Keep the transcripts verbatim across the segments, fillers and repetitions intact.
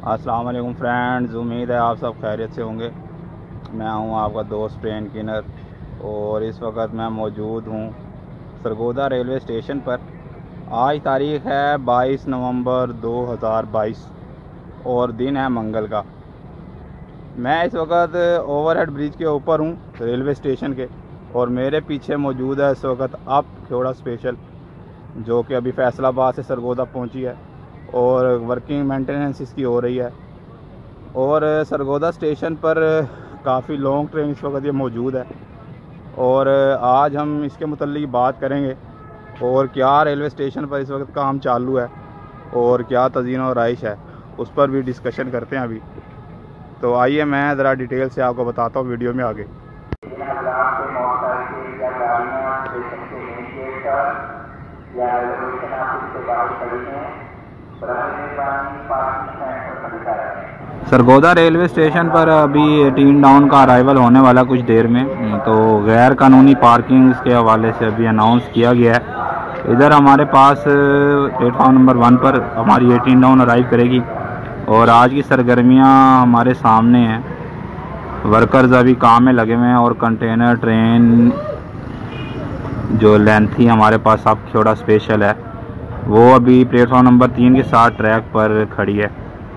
अस्सलाम वालेकुम फ्रेंड्स, उम्मीद है आप सब खैरियत से होंगे। मैं हूं आपका दोस्त ट्रेन किनर और इस वक्त मैं मौजूद हूं सरगोदा रेलवे स्टेशन पर। आज तारीख़ है बाईस नवंबर दो हज़ार बाईस और दिन है मंगल का। मैं इस वक्त ओवरहेड ब्रिज के ऊपर हूं रेलवे स्टेशन के, और मेरे पीछे मौजूद है इस वक्त अप खेवड़ा स्पेशल, जो कि अभी फैसलाबाद से सरगोदा पहुंची है और वर्किंग मेंटेनेंस इसकी हो रही है। और सरगोदा स्टेशन पर काफ़ी लॉन्ग ट्रेन इस वक्त ये मौजूद है और आज हम इसके मुतल्लिक बात करेंगे और क्या रेलवे स्टेशन पर इस वक्त काम चालू है और क्या तज़ीन और राइश है, उस पर भी डिस्कशन करते हैं अभी। तो आइए मैं ज़रा डिटेल से आपको बताता हूँ वीडियो में आगे। सरगोदा रेलवे स्टेशन पर अभी एटीन डाउन का अराइवल होने वाला कुछ देर में, तो गैर कानूनी पार्किंग के हवाले से अभी अनाउंस किया गया है। इधर हमारे पास प्लेटफॉर्म नंबर वन पर हमारी एटीन डाउन अराइव करेगी और आज की सरगर्मियां हमारे सामने हैं। वर्कर्स अभी काम में लगे हुए हैं और कंटेनर ट्रेन जो लेंथी हमारे पास अब खेवड़ा स्पेशल है वो अभी प्लेटफॉर्म नंबर तीन के साथ ट्रैक पर खड़ी है।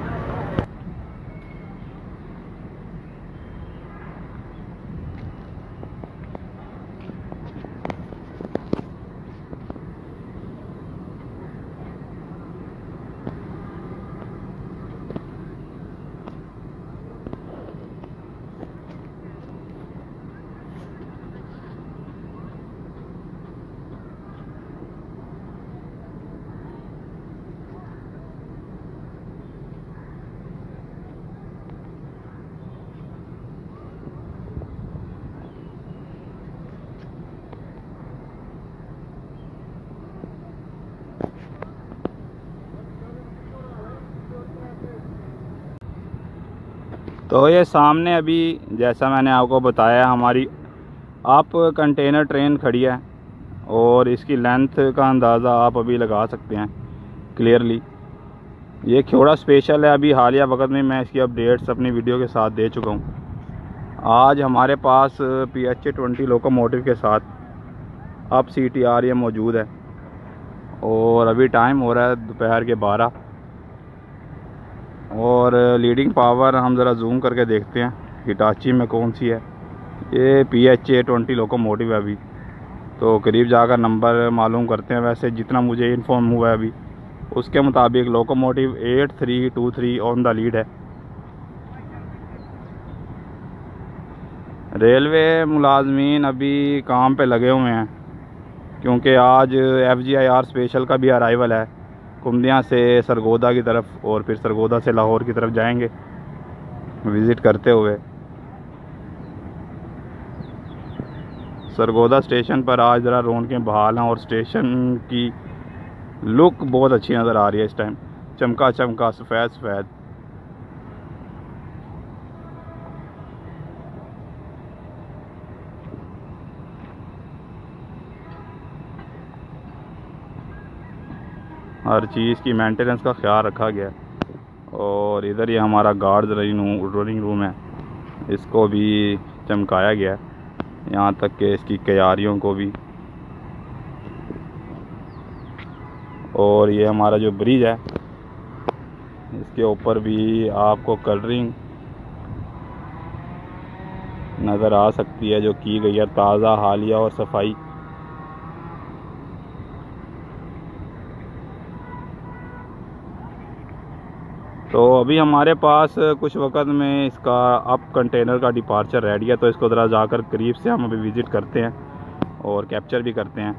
तो ये सामने अभी जैसा मैंने आपको बताया हमारी आप कंटेनर ट्रेन खड़ी है और इसकी लेंथ का अंदाज़ा आप अभी लगा सकते हैं क्लियरली। ये खेवड़ा स्पेशल है। अभी हालिया वक्त में मैं इसकी अपडेट्स अपनी वीडियो के साथ दे चुका हूँ। आज हमारे पास P H A twenty locomotive के साथ अब सी टी आर ये मौजूद है और अभी टाइम हो रहा है दोपहर के बारह। और लीडिंग पावर हम ज़रा जूम करके देखते हैं हिटाची में कौन सी है। ये P H A twenty locomotive है अभी, तो करीब जाकर नंबर मालूम करते हैं। वैसे जितना मुझे इन्फॉर्म हुआ है अभी उसके मुताबिक locomotive eight three two three on the lead है। रेलवे मुलाजमीन अभी काम पे लगे हुए हैं क्योंकि आज F G I R special का भी अराइवल है कुमदिया से सरगोदा की तरफ, और फिर सरगोदा से लाहौर की तरफ जाएंगे विज़िट करते हुए। सरगोदा स्टेशन पर आज ज़रा रौनकें बहाल हैं और स्टेशन की लुक बहुत अच्छी नज़र आ रही है इस टाइम, चमका चमका सफ़ेद सफ़ेद। हर चीज़ की मेंटेनेंस का ख्याल रखा गया। और इधर ये हमारा गार्ड रोलिंग रूम है, इसको भी चमकाया गया है, यहाँ तक कि इसकी क्यारियों को भी। और ये हमारा जो ब्रिज है इसके ऊपर भी आपको कलरिंग नज़र आ सकती है जो की गई है, ताज़ा हालिया और सफाई। तो अभी हमारे पास कुछ वक्त में इसका अप कंटेनर का डिपार्चर रेडी है, तो इसको ज़रा जाकर करीब से हम अभी विज़िट करते हैं और कैप्चर भी करते हैं।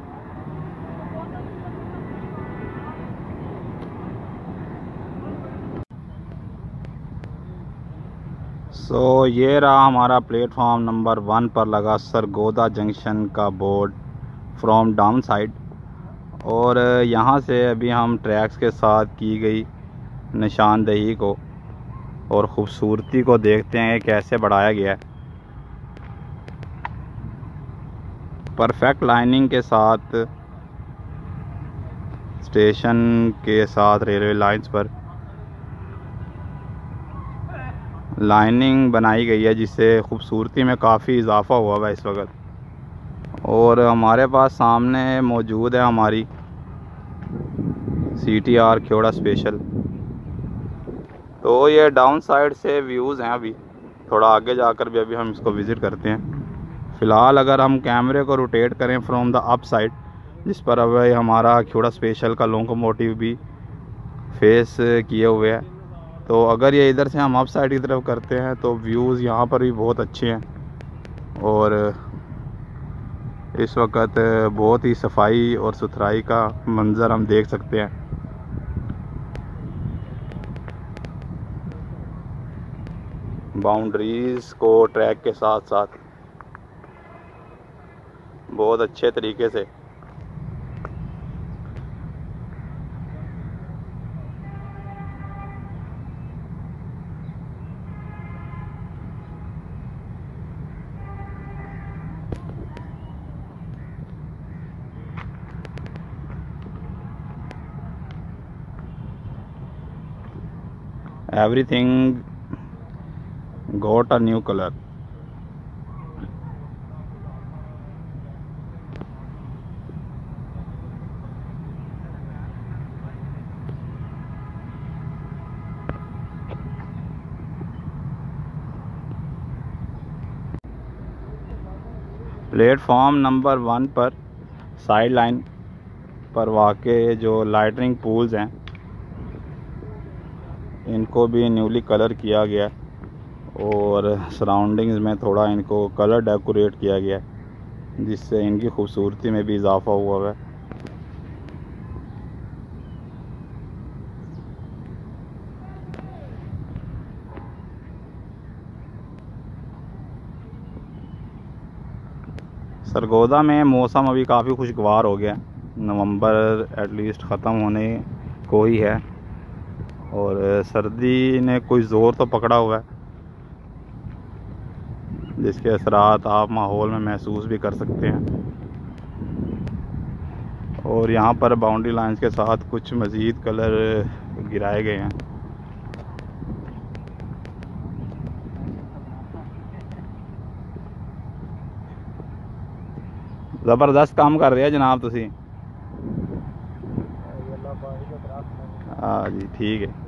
सो so, ये रहा हमारा प्लेटफॉर्म नंबर वन पर लगा सरगोदा जंक्शन का बोर्ड फ्रॉम डाउन साइड। और यहाँ से अभी हम ट्रैक्स के साथ की गई निशानदही को और ख़ूबसूरती को देखते हैं कैसे बढ़ाया गया है। परफेक्ट लाइनिंग के साथ स्टेशन के साथ रेलवे लाइंस पर लाइनिंग बनाई गई है जिससे खूबसूरती में काफ़ी इजाफा हुआ हुआ है इस वक्त। और हमारे पास सामने मौजूद है हमारी C T R Khewra special. तो ये डाउन साइड से व्यूज़ हैं, अभी थोड़ा आगे जाकर भी अभी हम इसको विज़िट करते हैं। फ़िलहाल अगर हम कैमरे को रोटेट करें फ्रॉम द अप साइड, जिस पर अब हमारा ख्योड़ा स्पेशल का लोकोमोटिव भी फेस किए हुए है, तो अगर ये इधर से हम अप साइड की तरफ करते हैं तो व्यूज़ यहाँ पर भी बहुत अच्छे हैं। और इस वक्त बहुत ही सफाई और सुथराई का मंज़र हम देख सकते हैं। बाउंड्रीज़ को ट्रैक के साथ साथ बहुत अच्छे तरीके से everything got a new color. Platform number one पर साइड लाइन पर वाक़े जो लाइटनिंग पूल्स हैं, इनको भी न्यूली कलर किया गया और सराउंडिंग्स में थोड़ा इनको कलर डेकोरेट किया गया, जिससे इनकी खूबसूरती में भी इजाफा हुआ है। सरगोदा में मौसम अभी काफ़ी खुशगवार हो गया। नवंबर एटलीस्ट ख़त्म होने को ही है और सर्दी ने कोई ज़ोर तो पकड़ा हुआ है, जिसके असरात आप माहौल में महसूस भी कर सकते हैं। और यहाँ पर बाउंड्री लाइंस के साथ कुछ मज़ीद कलर गिराए गए हैं। ज़बरदस्त काम कर रहे हैं जनाब तुसी। हाँ जी ठीक है।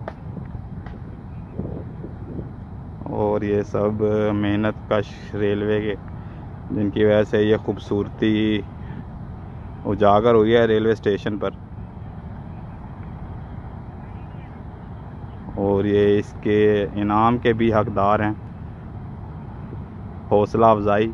और ये सब मेहनत कश रेलवे के, जिनकी वजह से ये खूबसूरती उजागर हुई है रेलवे स्टेशन पर। और ये इसके इनाम के भी हकदार हैं। हौसला अफजाई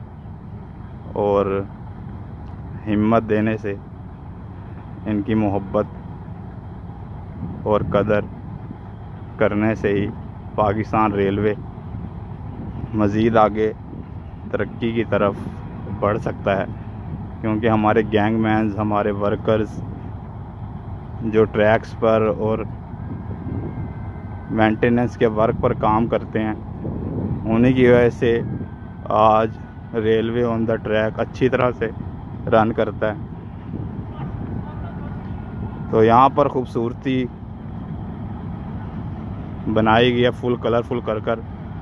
और हिम्मत देने से, इनकी मोहब्बत और कदर करने से ही पाकिस्तान रेलवे मज़ीद आगे तरक्की की तरफ बढ़ सकता है। क्योंकि हमारे गैंगमैन्स, हमारे वर्कर्स जो ट्रैक्स पर और मेंटेनेंस के वर्क पर काम करते हैं, उन्हीं की वजह से आज रेलवे ऑन द ट्रैक अच्छी तरह से रन करता है। तो यहाँ पर खूबसूरती बनाई गई है फुल कलरफुल कर कर।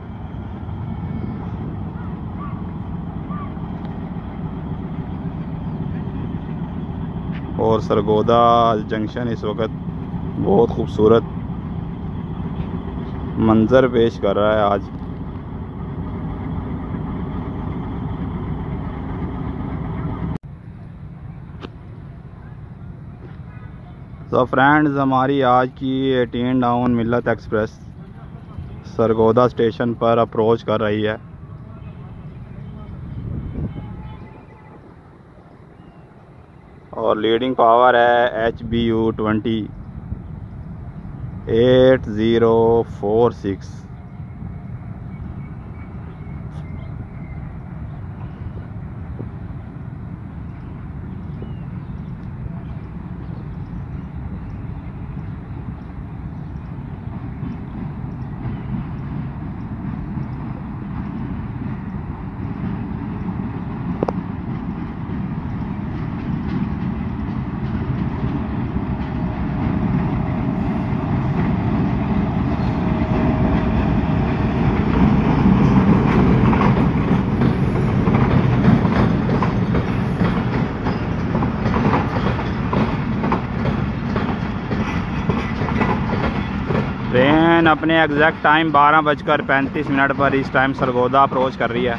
और सरगोदा जंक्शन इस वक्त बहुत खूबसूरत मंज़र पेश कर रहा है आज। तो फ्रेंड्स, हमारी आज की eighteen down Millat express Sargodha station पर अप्रोच कर रही है। और लीडिंग पावर है H B U twenty eight zero four six. Train अपने एग्जैक्ट टाइम बारह बजकर पैंतीस मिनट पर इस टाइम सरगोदा अप्रोच कर रही है।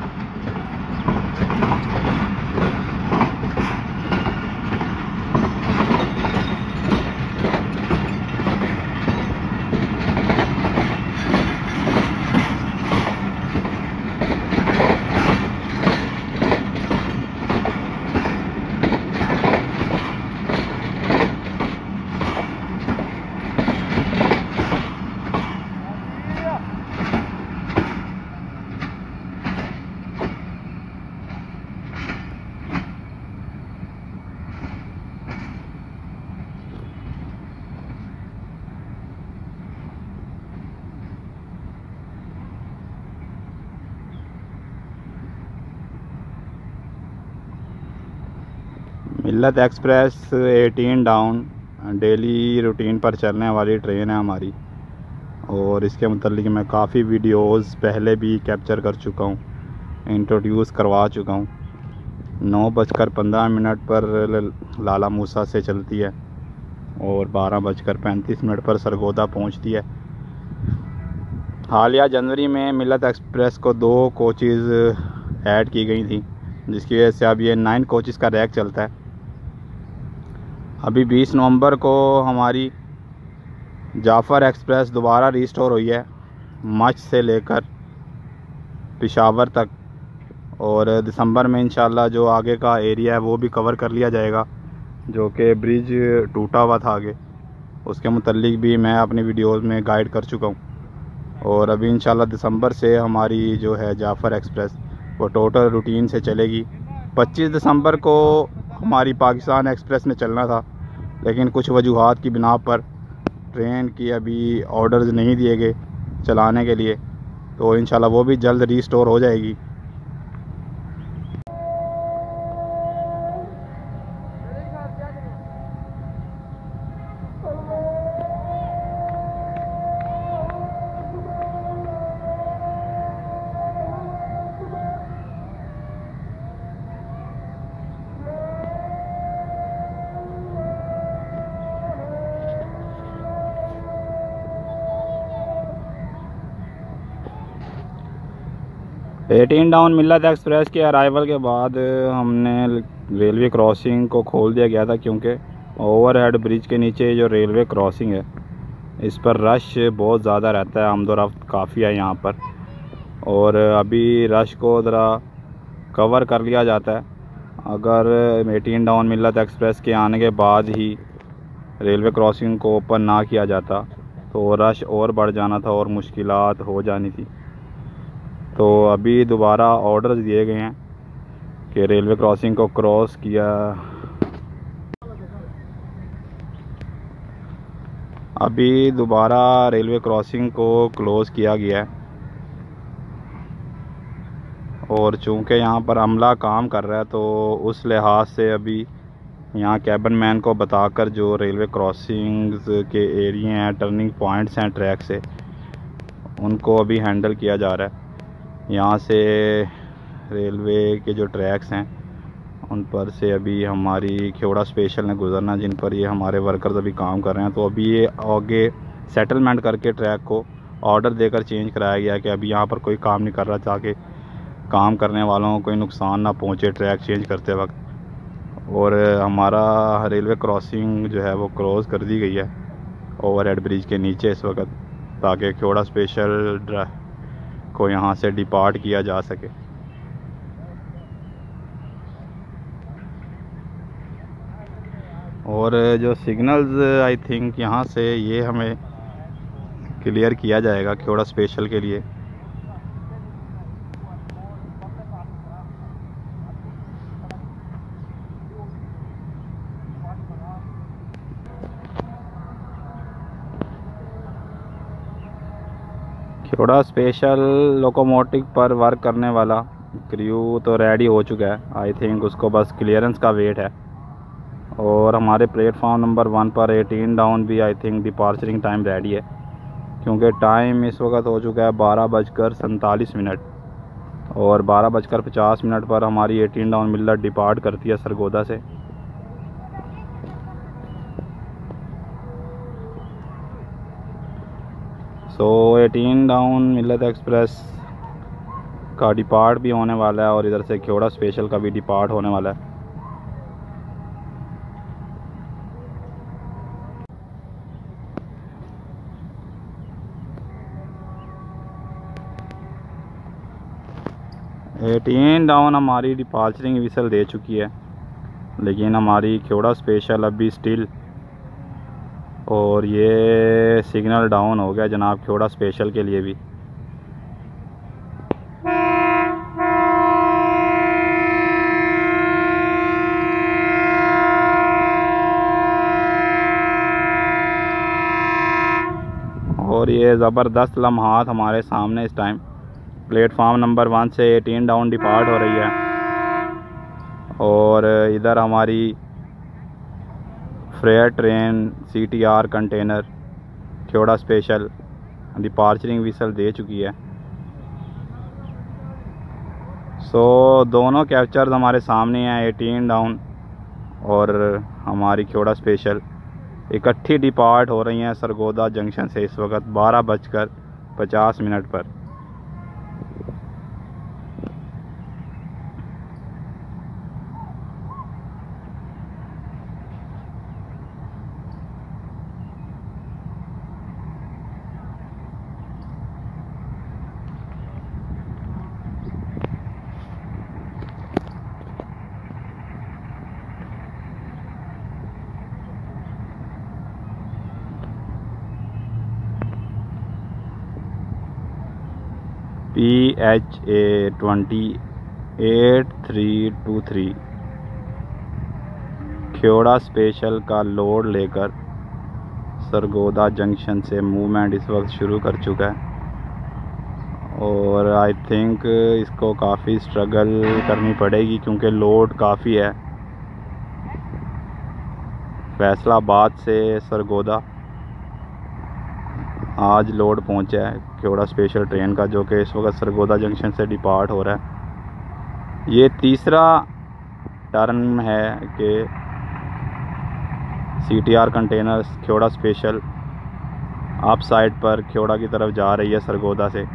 मिल्लत एक्सप्रेस अठारह डाउन डेली रूटीन पर चलने वाली ट्रेन है हमारी, और इसके मुतल्लिक मैं काफ़ी वीडियोस पहले भी कैप्चर कर चुका हूँ, इंट्रोड्यूस करवा चुका हूँ। नौ बजकर पंद्रह मिनट पर लाला मूसा से चलती है और बारह बजकर पैंतीस मिनट पर सरगोदा पहुँचती है। हालिया जनवरी में मिल्लत एक्सप्रेस को दो कोचेज़ ऐड की गई थी, जिसकी वजह से अब ये नाइन कोचेज़ का रैक चलता है। अभी बीस नवंबर को हमारी जाफ़र एक्सप्रेस दोबारा रीस्टोर हुई है, मच से लेकर पेशावर तक, और दिसंबर में इंशाल्लाह जो आगे का एरिया है वो भी कवर कर लिया जाएगा, जो कि ब्रिज टूटा हुआ था आगे, उसके मुतल्लिक भी मैं अपनी वीडियोस में गाइड कर चुका हूँ। और अभी इंशाल्लाह दिसंबर से हमारी जो है जाफ़र एक्सप्रेस वो टोटल रूटीन से चलेगी। पच्चीस दिसंबर को हमारी पाकिस्तान एक्सप्रेस में चलना था, लेकिन कुछ वजूहात की बिना पर ट्रेन की अभी ऑर्डर्स नहीं दिए गए चलाने के लिए, तो इंशाल्लाह वो भी जल्द रीस्टोर हो जाएगी। अठारह डाउन मिल्लत एक्सप्रेस के अराइवल के बाद हमने रेलवे क्रॉसिंग को खोल दिया गया था, क्योंकि ओवरहेड ब्रिज के नीचे जो रेलवे क्रॉसिंग है इस पर रश बहुत ज़्यादा रहता है, आमदोरफ्त काफ़ी है यहाँ पर, और अभी रश को ज़रा कवर कर लिया जाता है। अगर अठारह डाउन मिल्लत एक्सप्रेस के आने के बाद ही रेलवे क्रॉसिंग को ओपन ना किया जाता तो रश और बढ़ जाना था और मुश्किलात हो जानी थी। तो अभी दोबारा ऑर्डर्स दिए गए हैं कि रेलवे क्रॉसिंग को क्रॉस किया, अभी दोबारा रेलवे क्रॉसिंग को क्लोज़ किया गया है, और चूँकि यहाँ पर अमला काम कर रहा है तो उस लिहाज से अभी यहाँ कैबिन मैन को बताकर जो रेलवे क्रॉसिंग्स के एरिए हैं, टर्निंग पॉइंट्स हैं ट्रैक से, उनको अभी हैंडल किया जा रहा है। यहाँ से रेलवे के जो ट्रैक्स हैं उन पर से अभी हमारी खेवड़ा स्पेशल ने गुजरना, जिन पर ये हमारे वर्कर्स अभी काम कर रहे हैं। तो अभी ये आगे सेटलमेंट करके ट्रैक को ऑर्डर देकर चेंज कराया गया कि अभी यहाँ पर कोई काम नहीं कर रहा, ताकि काम करने वालों को कोई नुकसान ना पहुँचे ट्रैक चेंज करते वक्त। और हमारा रेलवे क्रॉसिंग जो है वो क्लोज़ कर दी गई है ओवरहेड ब्रिज के नीचे इस वक्त, ताकि खेवड़ा स्पेशल को यहाँ से डिपार्ट किया जा सके। और जो सिग्नल्स आई थिंक यहाँ से ये हमें क्लियर किया जाएगा खेवड़ा स्पेशल के लिए। खेवड़ा स्पेशल लोकोमोटिव पर वर्क करने वाला क्रू तो रेडी हो चुका है, आई थिंक उसको बस क्लियरेंस का वेट है। और हमारे प्लेटफॉर्म नंबर वन पर अठारह डाउन भी I think departuring time ready है, क्योंकि टाइम इस वक्त हो चुका है बारह बजकर सैंतालीस मिनट, और बारह बजकर पचास मिनट पर हमारी अठारह डाउन मिल्लत डिपार्ट करती है सरगोदा से। So eighteen down Millat express का डिपार्ट भी होने वाला है और इधर से ख्योड़ा स्पेशल का भी डिपार्ट होने वाला है। एटीन डाउन हमारी डिपार्चरिंग विसल दे चुकी है, लेकिन हमारी ख्योड़ा स्पेशल अभी स्टिल, और ये सिग्नल डाउन हो गया जनाब ख्योड़ा स्पेशल के लिए भी। और ये ज़बरदस्त लम्हात हमारे सामने इस टाइम प्लेटफार्म नंबर वन से एटीन डाउन डिपार्ट हो रही है, और इधर हमारी freight train C T R container Khewra special departuring whistle दे चुकी है। सो दोनों कैप्चर्स हमारे सामने हैं, एटीन डाउन और हमारी ख्योड़ा स्पेशल इकट्ठी डिपार्ट हो रही हैं सरगोदा जंक्शन से इस वक्त बारह बजकर पचास मिनट पर। P H A twenty eight three two three Khewra special का लोड लेकर सरगोदा जंक्शन से मूवमेंट इस वक्त शुरू कर चुका है, और आई थिंक इसको काफ़ी स्ट्रगल करनी पड़ेगी क्योंकि लोड काफ़ी है। फैसलाबाद से सरगोदा आज लोड पहुंचा है ख्योड़ा स्पेशल ट्रेन का, जो कि इस वक्त सरगोदा जंक्शन से डिपार्ट हो रहा है। ये तीसरा टर्न है कि C T R containers Khewra special up side पर ख्योड़ा की तरफ जा रही है सरगोदा से,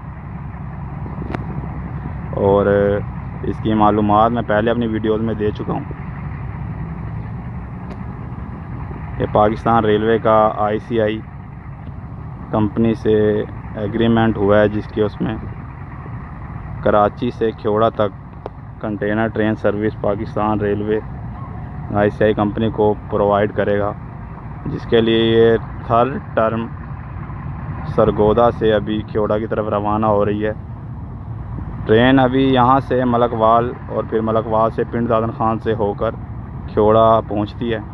और इसकी मालूमात मैं पहले अपनी वीडियोज़ में दे चुका हूँ। ये पाकिस्तान रेलवे का आई सी आई कंपनी से एग्रीमेंट हुआ है, जिसके उसमें कराची से ख्योड़ा तक container train service Pakistan railway I C I company को प्रोवाइड करेगा, जिसके लिए ये थर्ड टर्म सरगोदा से अभी ख्योड़ा की तरफ रवाना हो रही है। ट्रेन अभी यहाँ से मलकवाल और फिर मलकवाल से पिंड दादन खान से होकर ख्योड़ा पहुँचती है,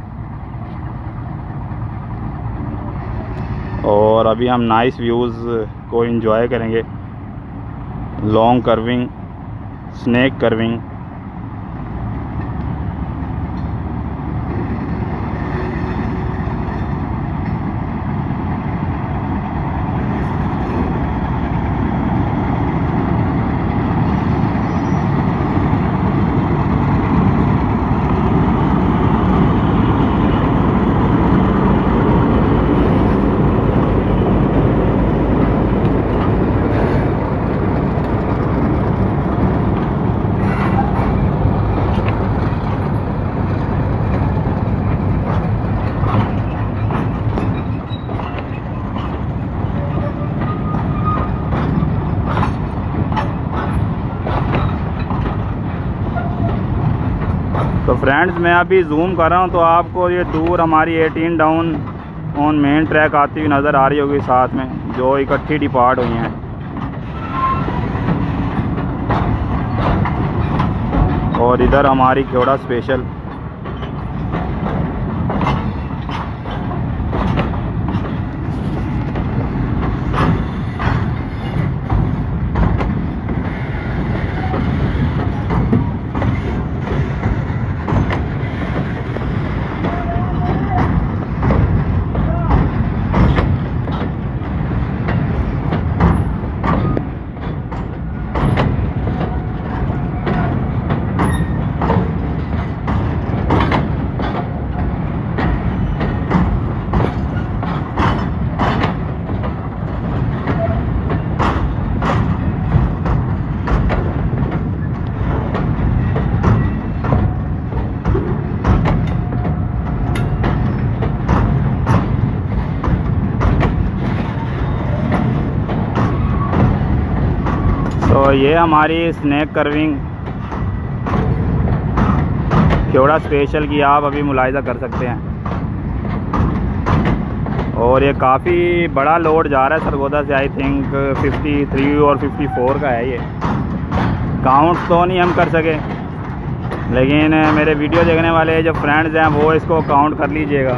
और अभी हम नाइस व्यूज़ को एंजॉय करेंगे। लॉन्ग कर्विंग, स्नेक कर्विंग, तो फ्रेंड्स मैं अभी जूम कर रहा हूँ तो आपको ये दूर हमारी eighteen down on main track आती हुई नज़र आ रही होगी, साथ में जो इकट्ठी डिपार्ट हुई हैं। और इधर हमारी ख्योड़ा स्पेशल तो ये हमारी स्नैक कर्विंग खेवड़ा स्पेशल की आप अभी मुलाहिजा कर सकते हैं। और ये काफ़ी बड़ा लोड जा रहा है सरगोदा से। आई थिंक तिरेपन और चौवन का है ये। काउंट तो नहीं हम कर सके, लेकिन मेरे वीडियो देखने वाले जो फ्रेंड्स हैं वो इसको काउंट कर लीजिएगा।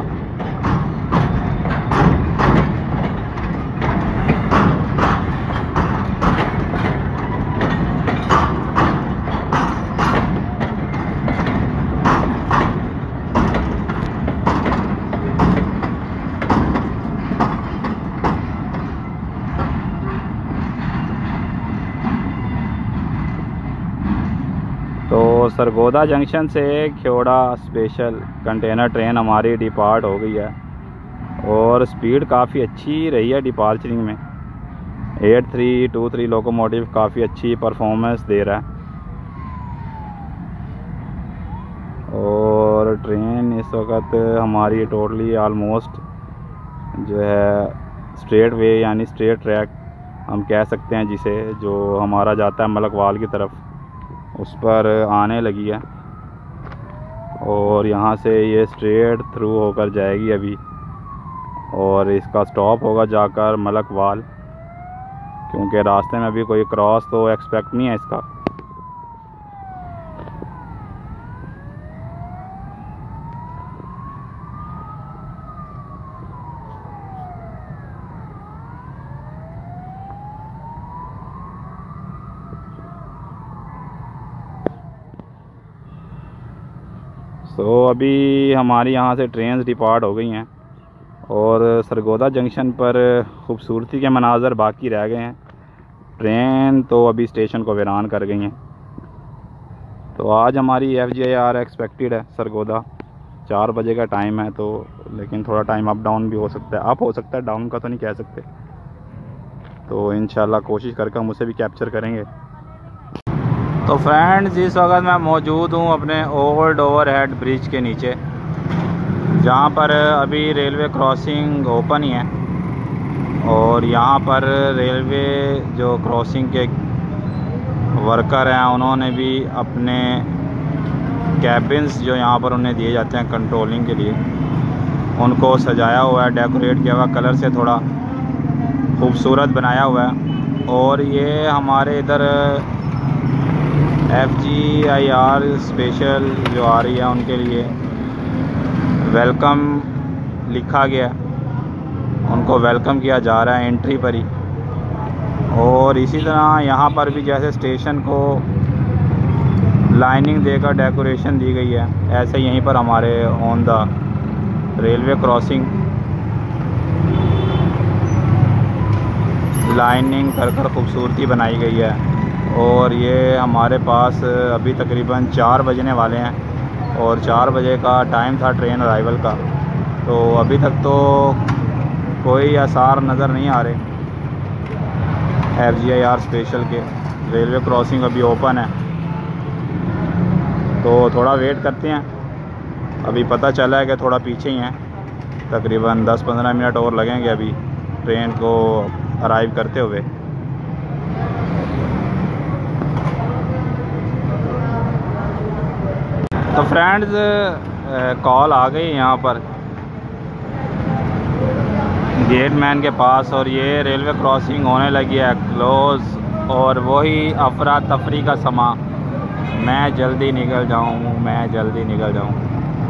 तो सरगोदा जंक्शन से खेवड़ा स्पेशल कंटेनर ट्रेन हमारी डिपार्ट हो गई है और स्पीड काफ़ी अच्छी रही है डिपार्चरिंग में। Eight three two three locomotive काफ़ी अच्छी परफॉर्मेंस दे रहा है। और ट्रेन इस वक्त हमारी टोटली आलमोस्ट जो है स्ट्रेट वे यानी स्ट्रेट ट्रैक हम कह सकते हैं जिसे, जो हमारा जाता है मलकवाल की तरफ, उस पर आने लगी है। और यहाँ से ये स्ट्रेट थ्रू होकर जाएगी अभी, और इसका स्टॉप होगा जाकर मलकवाल, क्योंकि रास्ते में अभी कोई क्रॉस तो एक्सपेक्ट नहीं है इसका। तो अभी हमारी यहाँ से ट्रेन डिपार्ट हो गई हैं और सरगोदा जंक्शन पर खूबसूरती के मनाज़र बाकी रह गए हैं। ट्रेन तो अभी स्टेशन को वीरान कर गई हैं। तो आज हमारी F G I R expected है सरगोदा। चार बजे का टाइम है, तो लेकिन थोड़ा टाइम अप डाउन भी हो सकता है। अप हो सकता है, डाउन का तो नहीं कह सकते। तो इंशाल्लाह कोशिश करके हम उसे भी कैप्चर करेंगे। तो फ्रेंड्स, इस वक्त मैं मौजूद हूँ अपने ओल्ड ओवरहेड ब्रिज के नीचे, जहाँ पर अभी रेलवे क्रॉसिंग ओपन ही है। और यहाँ पर रेलवे जो क्रॉसिंग के वर्कर हैं उन्होंने भी अपने कैबिन्स जो यहाँ पर उन्हें दिए जाते हैं कंट्रोलिंग के लिए, उनको सजाया हुआ है, डेकोरेट किया हुआ, कलर से थोड़ा खूबसूरत बनाया हुआ है। और ये हमारे इधर F G I R special जो आ रही है उनके लिए वेलकम लिखा गया, उनको वेलकम किया जा रहा है एंट्री पर ही। और इसी तरह यहाँ पर भी जैसे स्टेशन को लाइनिंग देकर डेकोरेशन दी गई है, ऐसे यहीं पर हमारे on the railway crossing lining कर कर खूबसूरती बनाई गई है। और ये हमारे पास अभी तकरीबन चार बजने वाले हैं और चार बजे का टाइम था ट्रेन अराइवल का। तो अभी तक तो कोई आसार नज़र नहीं आ रहे F G I R special के। रेलवे क्रॉसिंग अभी ओपन है, तो थोड़ा वेट करते हैं। अभी पता चला है कि थोड़ा पीछे ही हैं, तकरीबन दस पंद्रह मिनट और लगेंगे अभी ट्रेन को अराइव करते हुए। तो फ्रेंड्स, कॉल आ गई यहाँ पर गेट मैन के पास, और ये रेलवे क्रॉसिंग होने लगी है क्लोज़। और वही अफरा तफरी का समा, मैं जल्दी निकल जाऊँ, मैं जल्दी निकल जाऊँ।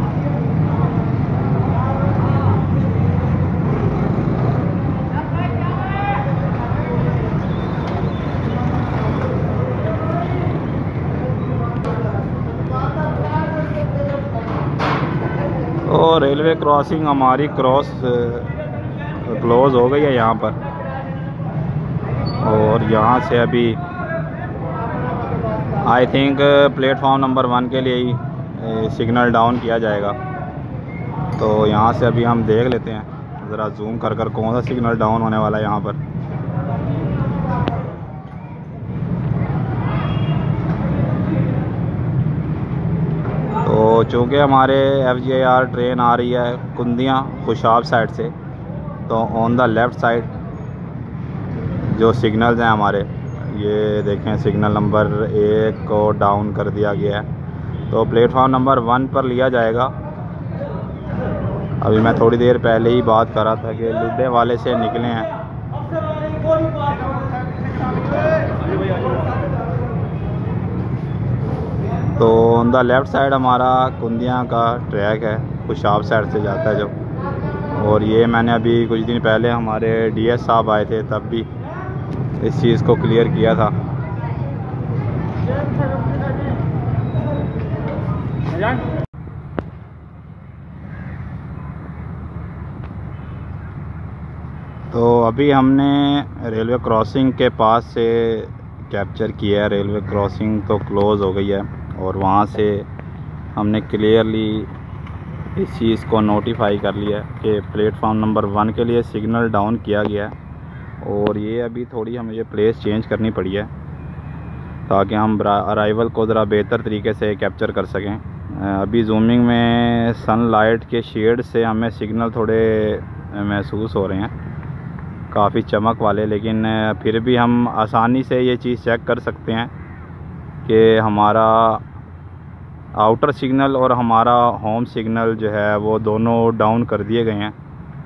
तो रेलवे क्रॉसिंग हमारी क्रॉस क्लोज़ हो गई है यहाँ पर। और यहाँ से अभी I think platform number one के लिए ही सिग्नल डाउन किया जाएगा। तो यहाँ से अभी हम देख लेते हैं, ज़रा जूम कर कर कौन सा सिग्नल डाउन होने वाला है यहाँ पर। तो चूँकि हमारे F G I R train आ रही है कुंदियाँ खुशाब साइड से, तो ऑन द लेफ़्ट साइड जो सिग्नल्स हैं हमारे ये देखें सिग्नल नंबर एक को डाउन कर दिया गया है, तो प्लेटफॉर्म नंबर वन पर लिया जाएगा। अभी मैं थोड़ी देर पहले ही बात कर रहा था कि लुड्डे वाले से निकले हैं। तो ऑन द लेफ़्ट साइड हमारा कुंदिया का ट्रैक है, खुशाब साइड से जाता है जो। और ये मैंने अभी कुछ दिन पहले हमारे डीएस साहब आए थे, तब भी इस चीज़ को क्लियर किया था। तो अभी हमने रेलवे क्रॉसिंग के पास से कैप्चर किया है। रेलवे क्रॉसिंग तो क्लोज़ हो गई है और वहाँ से हमने क्लियरली इस चीज़ को नोटिफाई कर लिया कि प्लेटफॉर्म नंबर वन के लिए सिग्नल डाउन किया गया है। और ये अभी थोड़ी हमें ये प्लेस चेंज करनी पड़ी है ताकि हम अराइवल को ज़रा बेहतर तरीके से कैप्चर कर सकें। अभी जूमिंग में सनलाइट के शेड से हमें सिग्नल थोड़े महसूस हो रहे हैं, काफ़ी चमक वाले, लेकिन फिर भी हम आसानी से ये चीज़ चेक कर सकते हैं कि हमारा आउटर सिग्नल और हमारा होम सिग्नल जो है वो दोनों डाउन कर दिए गए हैं।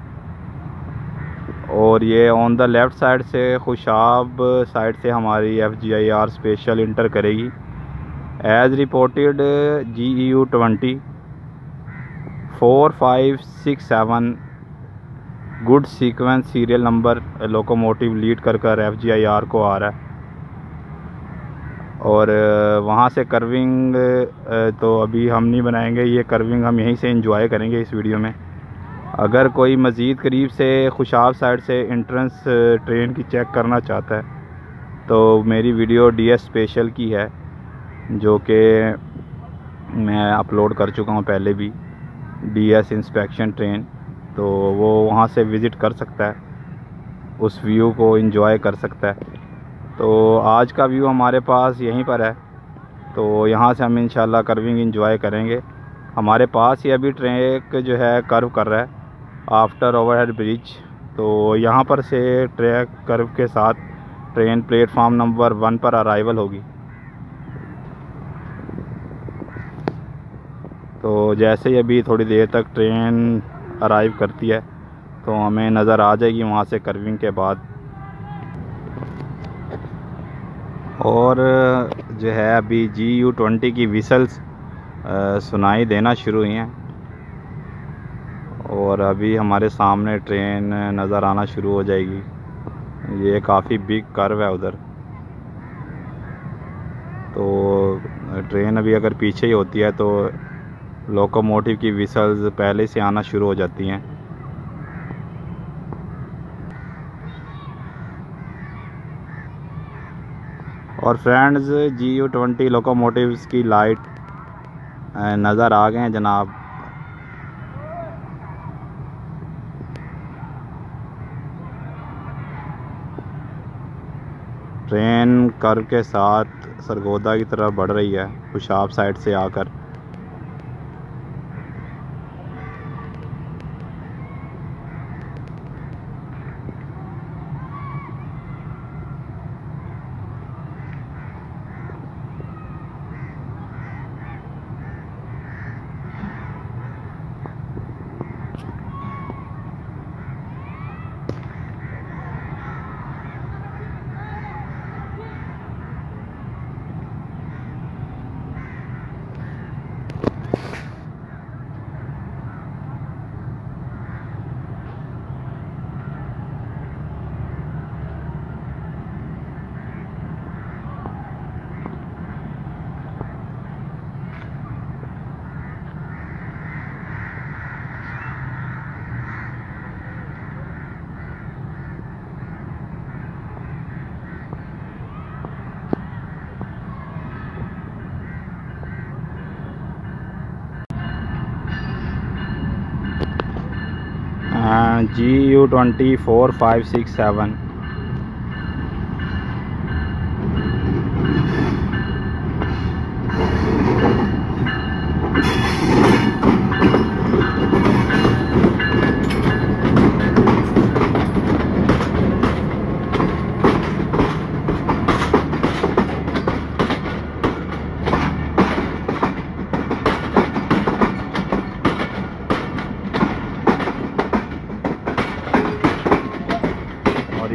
और ये ऑन द लेफ़्ट साइड से खुशाब साइड से हमारी F G I R special enter करेगी। As reported G E U twenty four five six seven good sequence serial number locomotive lead कर कर एफ जी आई आर को आ रहा है। और वहाँ से कर्विंग तो अभी हम नहीं बनाएंगे, ये कर्विंग हम यहीं से एंजॉय करेंगे इस वीडियो में। अगर कोई मज़ीद करीब से खुशाब साइड से एंट्रेंस ट्रेन की चेक करना चाहता है तो मेरी वीडियो डीएस स्पेशल की है, जो कि मैं अपलोड कर चुका हूँ पहले भी, डीएस इंस्पेक्शन ट्रेन। तो वो वहाँ से विज़िट कर सकता है, उस व्यू को एंजॉय कर सकता है। तो आज का व्यू हमारे पास यहीं पर है, तो यहाँ से हम इंशाल्लाह कर्विंग एंजॉय करेंगे। हमारे पास ही अभी ट्रैक जो है कर्व कर रहा है आफ्टर ओवरहेड ब्रिज। तो यहाँ पर से ट्रैक कर्व के साथ ट्रेन प्लेटफॉर्म नंबर वन पर अराइवल होगी। तो जैसे ही अभी थोड़ी देर तक ट्रेन अराइव करती है तो हमें नज़र आ जाएगी वहाँ से कर्विंग के बाद। और जो है अभी जी यू ट्वेंटी की विसल्स सुनाई देना शुरू हुई हैं और अभी हमारे सामने ट्रेन नज़र आना शुरू हो जाएगी। ये काफ़ी बिग कर्व है उधर, तो ट्रेन अभी अगर पीछे ही होती है तो लोकोमोटिव की विसल्स पहले से आना शुरू हो जाती हैं। और friends, G U twenty locomotives की लाइट नज़र आ गए हैं जनाब। ट्रेन कर्व के साथ सरगोदा की तरफ बढ़ रही है खुशाब साइड से आकर। G U twenty four five six seven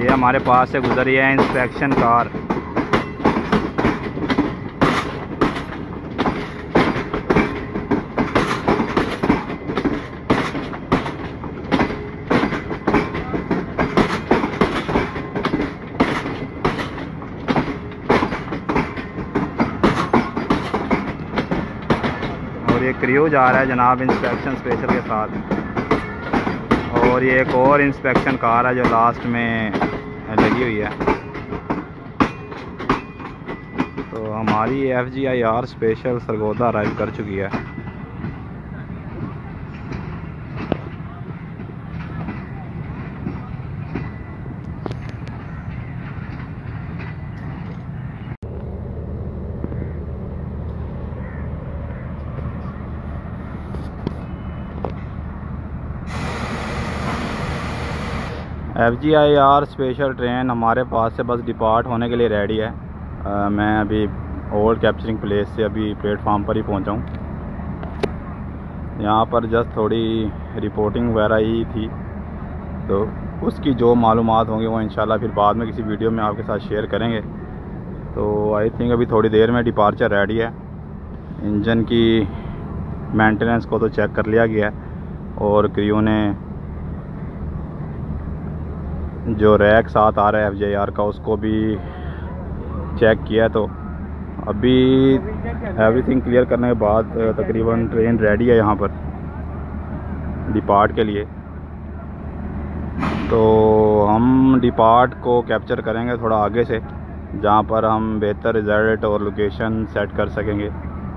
ये हमारे पास से गुजरी है इंस्पेक्शन कार। और ये क्रू जा रहा है जनाब इंस्पेक्शन स्पेशल के साथ। और ये एक और इंस्पेक्शन कार है जो लास्ट में लगी हुई है। तो हमारी F G I R special Sargodha arrive कर चुकी है। F G I R special train हमारे पास से बस डिपार्ट होने के लिए रेडी है। आ, मैं अभी ओल्ड कैप्चरिंग प्लेस से अभी प्लेटफार्म पर ही पहुंचा हूँ। यहाँ पर जस्ट थोड़ी रिपोर्टिंग वगैरह ही थी, तो उसकी जो मालूमात होंगी वो इंशाल्लाह फिर बाद में किसी वीडियो में आपके साथ शेयर करेंगे। तो आई थिंक अभी थोड़ी देर में डिपार्चर रेडी है। इंजन की मेंटेनेंस को तो चेक कर लिया गया है और क्रू ने जो रैक साथ आ रहा है एफ जी आई आर का उसको भी चेक किया। तो अभी एवरीथिंग क्लियर करने के बाद तकरीबन ट्रेन रेडी है यहाँ पर डिपार्ट के लिए। तो हम डिपार्ट को कैप्चर करेंगे थोड़ा आगे से, जहाँ पर हम बेहतर रिजल्ट और लोकेशन सेट कर सकेंगे।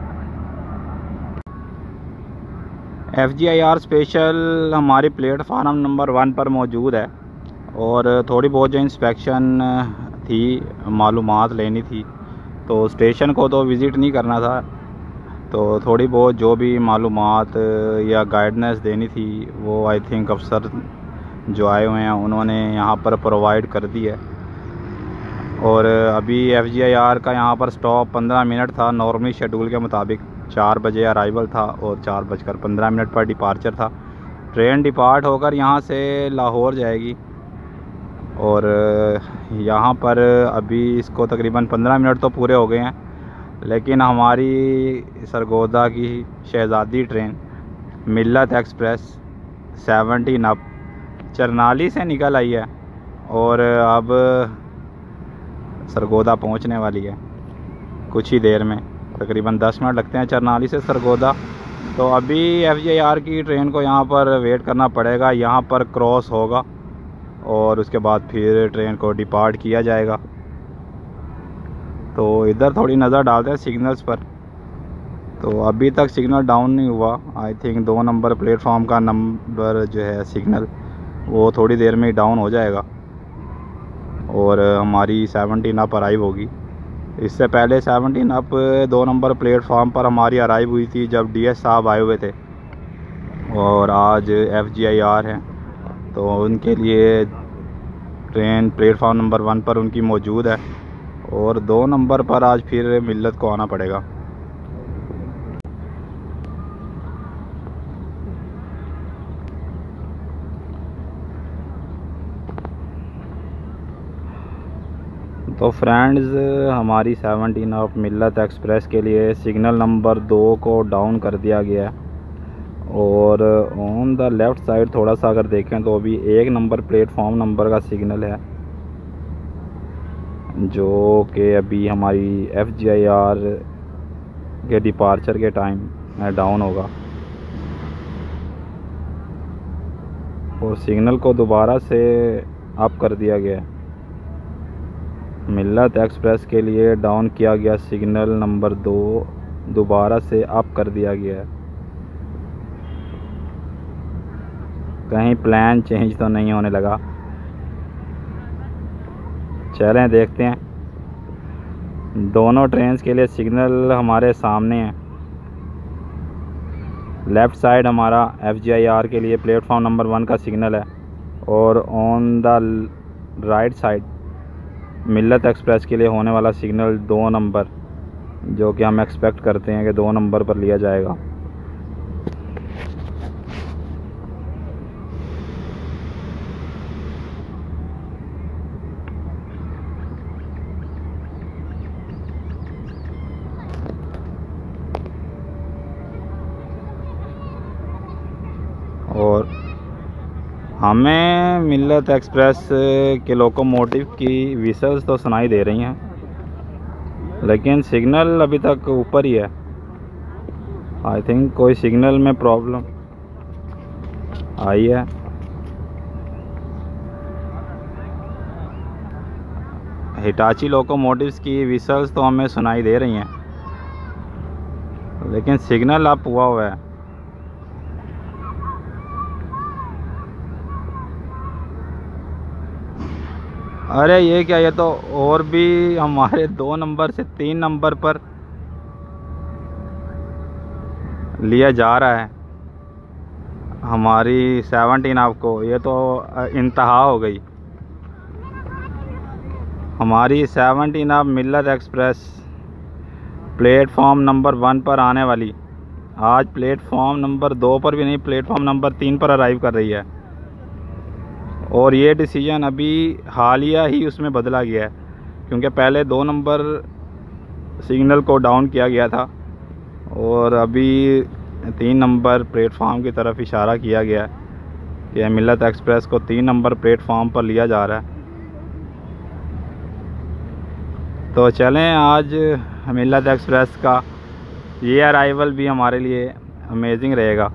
F G I R special हमारी प्लेटफार्म नंबर वन पर मौजूद है और थोड़ी बहुत जो इंस्पेक्शन थी, मालूमात लेनी थी, तो स्टेशन को तो विज़िट नहीं करना था, तो थोड़ी बहुत जो भी मालूमात या गाइडेंस देनी थी वो आई थिंक अफसर जो आए हुए हैं उन्होंने यहाँ पर प्रोवाइड कर दी है। और अभी एफ जी आई आर का यहाँ पर स्टॉप पंद्रह मिनट था, नॉर्मली शेड्यूल के मुताबिक चार बजे अराइवल था और चार बजकर पंद्रह मिनट पर डिपार्चर था। ट्रेन डिपार्ट होकर यहाँ से लाहौर जाएगी और यहाँ पर अभी इसको तकरीबन पंद्रह मिनट तो पूरे हो गए हैं, लेकिन हमारी सरगोदा की शहज़ादी train Millat express seventeen up चरनाली से निकल आई है और अब सरगोदा पहुँचने वाली है कुछ ही देर में। तकरीबन दस मिनट लगते हैं चरनाली से सरगोदा। तो अभी एफ जी आई आर की ट्रेन को यहाँ पर वेट करना पड़ेगा, यहाँ पर क्रॉस होगा और उसके बाद फिर ट्रेन को डिपार्ट किया जाएगा। तो इधर थोड़ी नज़र डालते हैं सिग्नल्स पर। तो अभी तक सिग्नल डाउन नहीं हुआ। आई थिंक दो नंबर प्लेटफॉर्म का नंबर जो है सिग्नल वो थोड़ी देर में ही डाउन हो जाएगा और हमारी सेवनटीन अप अराइव होगी। इससे पहले सेवनटीन अप दो नंबर प्लेटफॉर्म पर हमारी अराइव हुई थी जब डी एस साहब आए हुए थे, और आज एफ जी आई आर हैं तो उनके लिए ट्रेन प्लेटफॉर्म नंबर वन पर उनकी मौजूद है और दो नंबर पर आज फिर मिल्लत को आना पड़ेगा। तो फ्रेंड्स, हमारी सेवनटीन ऑफ मिल्लत एक्सप्रेस के लिए सिग्नल नंबर दो को डाउन कर दिया गया है और ऑन द लेफ़्ट साइड थोड़ा सा अगर देखें तो अभी एक नंबर प्लेटफॉर्म नंबर का सिग्नल है जो कि अभी हमारी एफ जी आई आर के डिपार्चर के टाइम डाउन होगा और सिग्नल को दोबारा से अप कर दिया गया है। मिल्लत एक्सप्रेस के लिए डाउन किया गया सिग्नल नंबर दो दोबारा से अप कर दिया गया है। कहीं प्लान चेंज तो नहीं होने लगा। चलें देखते हैं। दोनों ट्रेन्स के लिए सिग्नल हमारे सामने हैं। लेफ़्ट साइड हमारा एफ जी आई आर के लिए प्लेटफॉर्म नंबर वन का सिग्नल है और on the right side Millat express के लिए होने वाला सिग्नल दो नंबर, जो कि हम एक्सपेक्ट करते हैं कि दो नंबर पर लिया जाएगा। हमें मिल्लत एक्सप्रेस के लोकोमोटिव की विसल्स तो सुनाई दे रही हैं, लेकिन सिग्नल अभी तक ऊपर ही है। आई थिंक कोई सिग्नल में प्रॉब्लम आई है। हिटाची लोकोमोटिव्स की विसल्स तो हमें सुनाई दे रही हैं, लेकिन सिग्नल अप हुआ हुआ है। अरे ये क्या, ये तो और भी हमारे दो नंबर से तीन नंबर पर लिया जा रहा है हमारी सेवनटीन आपको। ये तो इंतहा हो गई हमारी सेवनटीन आप मिल्लत एक्सप्रेस प्लेटफॉर्म नंबर वन पर आने वाली, आज प्लेटफॉर्म नंबर दो पर भी नहीं, प्लेटफॉर्म नंबर तीन पर अराइव कर रही है। और ये डिसीजन अभी हालिया ही उसमें बदला गया है, क्योंकि पहले दो नंबर सिग्नल को डाउन किया गया था और अभी तीन नंबर प्लेटफॉर्म की तरफ इशारा किया गया है कि मिल्लत एक्सप्रेस को तीन नंबर प्लेटफॉर्म पर लिया जा रहा है। तो चलें, आज मिल्लत एक्सप्रेस का ये अराइवल भी हमारे लिए अमेजिंग रहेगा।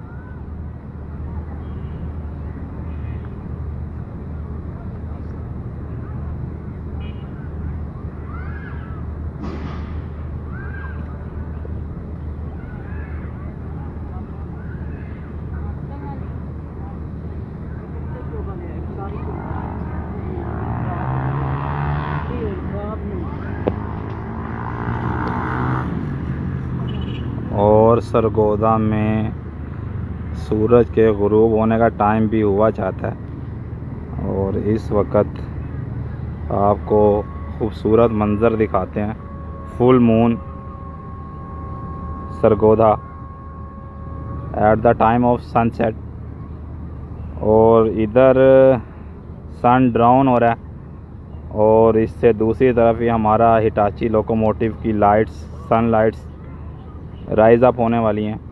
और सरगोदा में सूरज के गुरूब होने का टाइम भी हुआ चाहता है और इस वक्त आपको खूबसूरत मंज़र दिखाते हैं। Full moon Sargodha at the time of sunset, और इधर सन डाउन हो रहा है और इससे दूसरी तरफ ही हमारा हिटाची लोकोमोटिव की lights, sun lights rise up होने वाली हैं।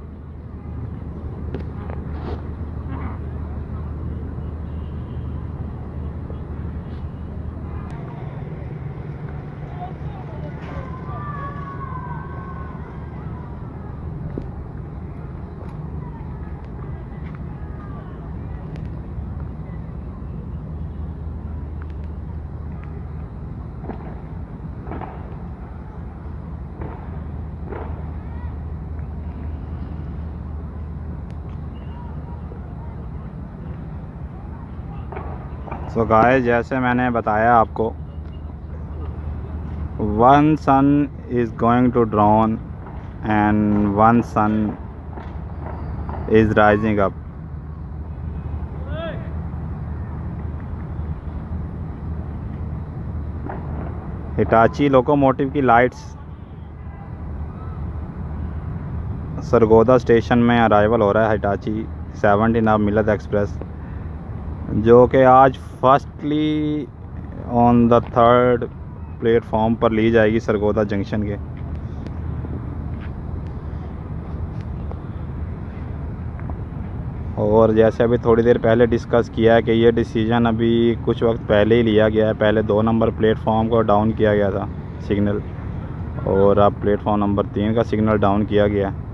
सो गाइस, जैसे मैंने बताया आपको, one sun is going to drown and one sun is rising up. Hitachi locomotive की लाइट्स सरगोदा स्टेशन में अराइवल हो रहा है हिटाची सेवनटीन अब मिल्लत एक्सप्रेस, जो कि आज firstly on the third platform पर ली जाएगी सरगोदा जंक्शन के। और जैसे अभी थोड़ी देर पहले डिस्कस किया है कि ये डिसीजन अभी कुछ वक्त पहले ही लिया गया है। पहले दो नंबर प्लेटफॉर्म को डाउन किया गया था सिग्नल, और अब प्लेटफॉर्म नंबर तीन का सिग्नल डाउन किया गया है।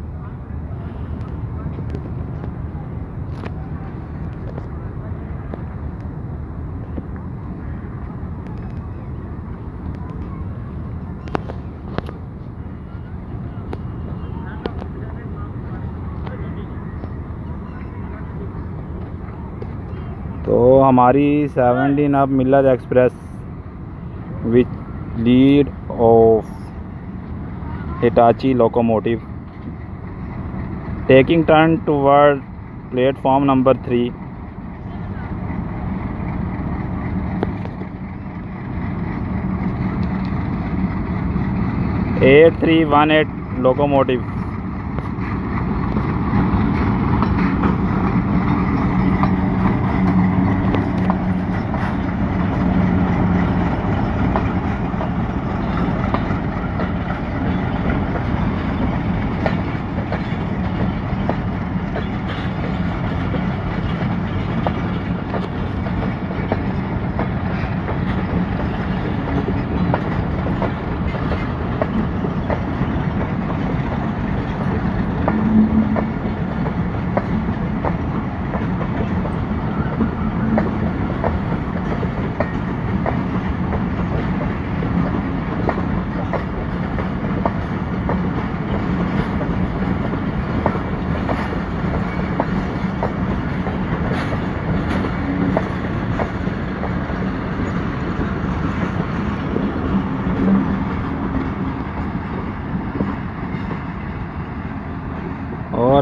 तो हमारी सेवनटीन अब Millat express which lead of Hitachi locomotive taking turn toward platform number three. Eight three one eight locomotive.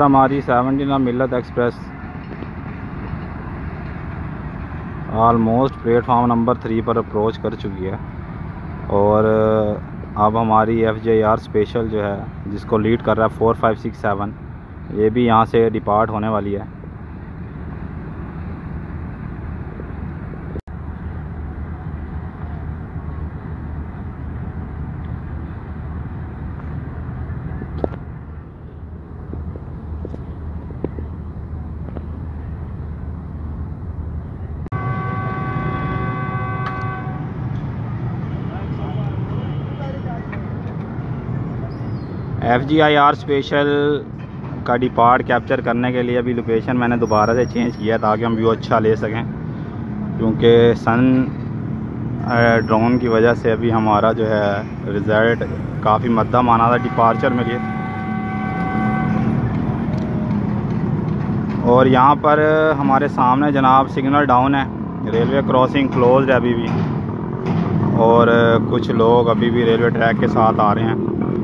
हमारी seventeen Millat express almost platform number three पर अप्रोच कर चुकी है और अब हमारी एफ जे आर स्पेशल जो है जिसको लीड कर रहा है फोर फाइव सिक्स सेवन, ये भी यहाँ से डिपार्ट होने वाली है। F G I R special का डिपार्ट कैप्चर करने के लिए अभी लोकेशन मैंने दोबारा से चेंज किया ताकि हम व्यू अच्छा ले सकें, क्योंकि सन ड्रोन की वजह से अभी हमारा जो है रिज़ल्ट काफ़ी मध्यम आना था डिपार्चर में लिए। और यहाँ पर हमारे सामने जनाब सिग्नल डाउन है, रेलवे क्रॉसिंग क्लोज्ड है अभी भी, और कुछ लोग अभी भी रेलवे ट्रैक के साथ आ रहे हैं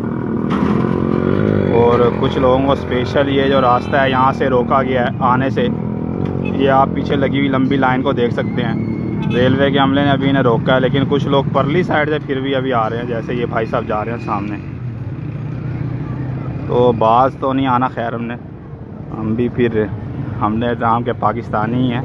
और कुछ लोगों को स्पेशल ये जो रास्ता है यहाँ से रोका गया है आने से। ये आप पीछे लगी हुई लंबी लाइन को देख सकते हैं, रेलवे के अमले ने अभी इन्हें रोका है, लेकिन कुछ लोग परली साइड से फिर भी अभी आ रहे हैं, जैसे ये भाई साहब जा रहे हैं सामने। तो बाज तो नहीं आना, खैर हमने हम भी फिर हमने नाम के पाकिस्तानी ही हैं,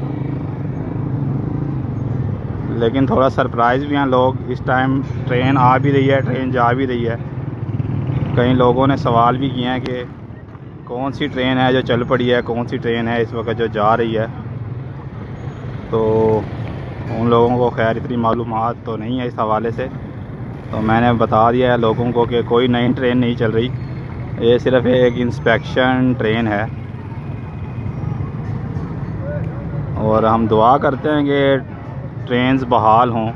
लेकिन थोड़ा सरप्राइज़ भी हैं लोग। इस टाइम ट्रेन आ भी रही है, ट्रेन जा भी रही है। कई लोगों ने सवाल भी किए हैं कि कौन सी ट्रेन है जो चल पड़ी है, कौन सी ट्रेन है इस वक्त जो जा रही है। तो उन लोगों को खैर इतनी मालूमात तो नहीं है इस हवाले से, तो मैंने बता दिया है लोगों को कि कोई नई ट्रेन नहीं चल रही, ये सिर्फ एक इंस्पेक्शन ट्रेन है। और हम दुआ करते हैं कि ट्रेन्स बहाल हों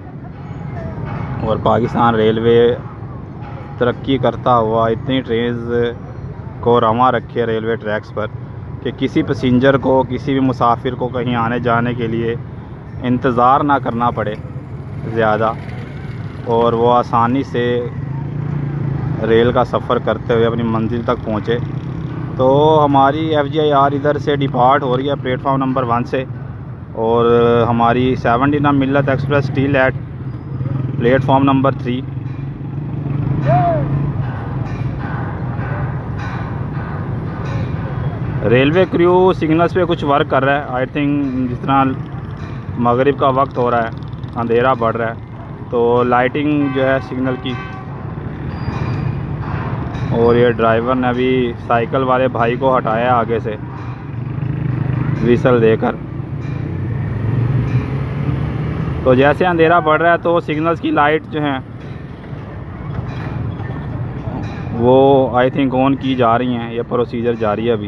और पाकिस्तान रेलवे तरक्की करता हुआ इतनी ट्रेन्स को रवा रखे रेलवे ट्रैक्स पर कि किसी पैसेंजर को, किसी भी मुसाफिर को कहीं आने जाने के लिए इंतज़ार ना करना पड़े ज़्यादा, और वो आसानी से रेल का सफ़र करते हुए अपनी मंजिल तक पहुँचे। तो हमारी एफ जी आई आर इधर से डिपार्ट हो रही है प्लेटफॉर्म नंबर वन से, और हमारी seventeen Millat express still at platform number three. Railway crew signals पे कुछ वर्क कर रहा है। आई थिंक जिस तरह मगरिब का वक्त हो रहा है, अंधेरा बढ़ रहा है, तो लाइटिंग जो है सिग्नल की। और ये ड्राइवर ने अभी साइकिल वाले भाई को हटाया आगे से विसल देकर। तो जैसे अंधेरा बढ़ रहा है तो सिग्नल्स की लाइट जो हैं वो आई थिंक ऑन की जा रही हैं, ये प्रोसीजर जारी है अभी।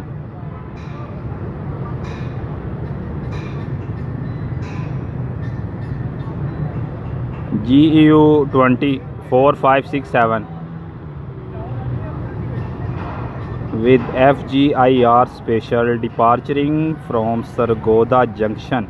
G E U twenty four five six seven with F G I R special departing from Sargodha junction.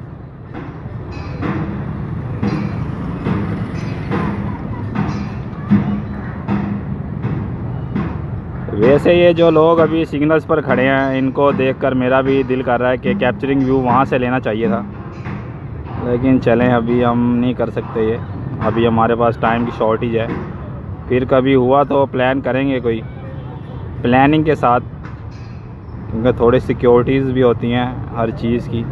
वैसे ये जो लोग अभी सिग्नल्स पर खड़े हैं इनको देखकर मेरा भी दिल कर रहा है कि कैप्चरिंग व्यू वहाँ से लेना चाहिए था, लेकिन चलें अभी हम नहीं कर सकते ये, अभी हमारे पास टाइम की शॉर्टेज है। फिर कभी हुआ तो प्लान करेंगे कोई प्लानिंग के साथ, क्योंकि थोड़ी सिक्योरिटीज़ भी होती हैं हर चीज़ की।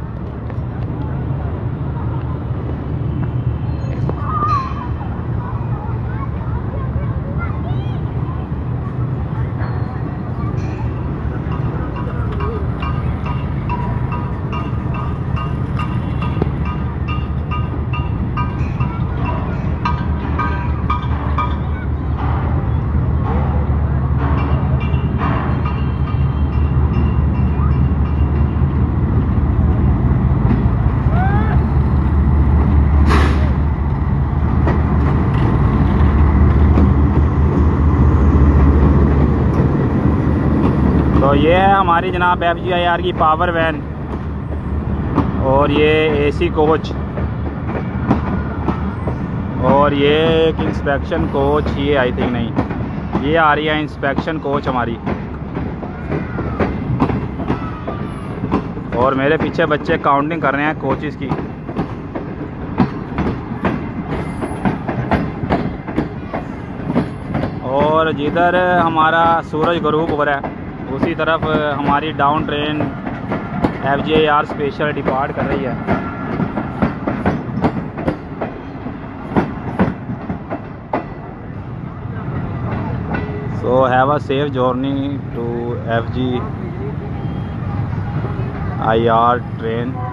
तो ये है हमारी जनाब एफ जी आई आर की पावर वैन, और ये एसी कोच, और ये एक इंस्पेक्शन कोच, ये आई थिंक नहीं, ये आ रही है इंस्पेक्शन कोच हमारी। और मेरे पीछे बच्चे काउंटिंग कर रहे हैं कोचेस की। और जिधर हमारा सूरज ग्रुप हो रहा है उसी तरफ हमारी down train F J R special depart कर रही है। So have a safe journey to F G I R train.